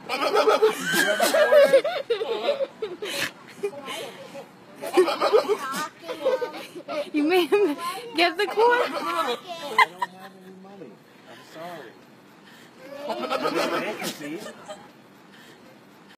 You made him get the cord? I don't have any money. I'm sorry. Vacancy.